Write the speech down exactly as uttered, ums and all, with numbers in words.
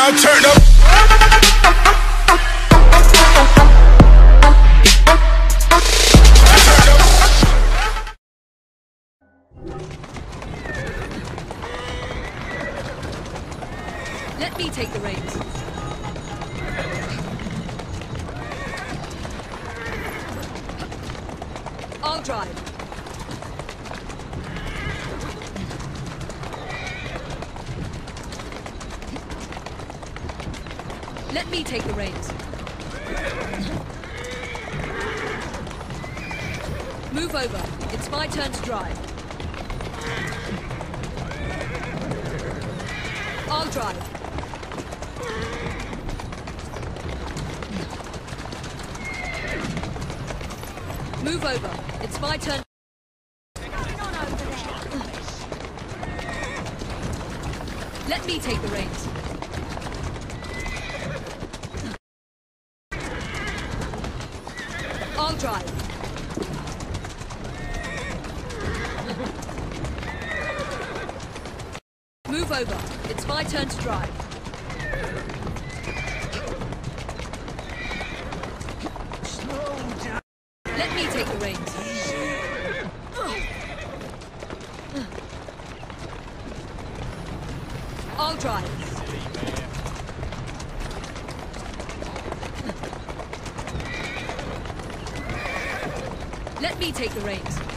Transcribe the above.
now turn up. Let me take the reins. I'll drive. Let me take the reins. Move over. It's my turn to drive. I'll drive. Move over. It's my turn. What's going on over there? Let me take the reins. I'll drive. Move over. It's my turn to drive. Slow down. Let me take the reins. I'll drive. Let me take the reins.